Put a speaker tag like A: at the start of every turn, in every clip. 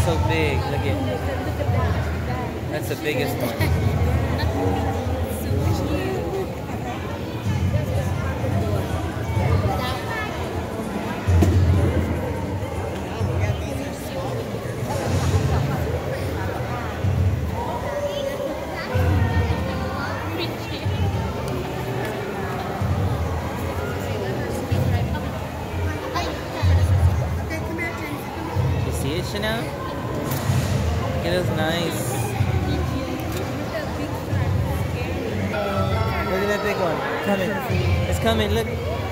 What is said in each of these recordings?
A: so big. Look at. That's the biggest one. You see it, Chanel? It is nice. Look at that big one. Coming. It's coming. Look.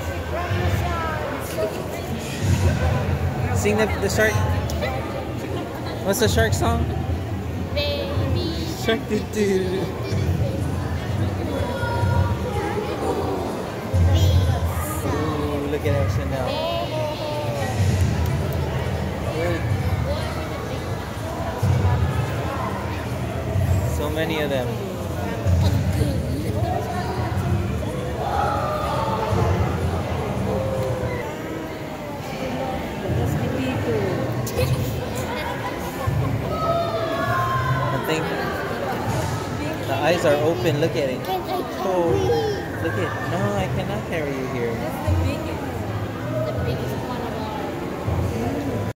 A: Sing the shark. What's the shark song?
B: Baby
A: Shark doo doo. Ooh, look at that Chanel. So many of them. I think the eyes are open. Look at it. Oh, look at. No, I cannot carry you here.
B: That's the biggest. The biggest.